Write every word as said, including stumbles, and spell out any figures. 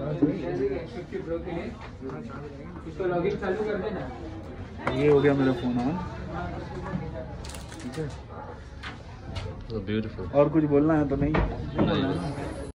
इसको लॉगिन चालू कर देना। ये हो गया मेरा फोन ऑन। ठीक है, ब्यूटीफुल। और कुछ बोलना है तो नहीं?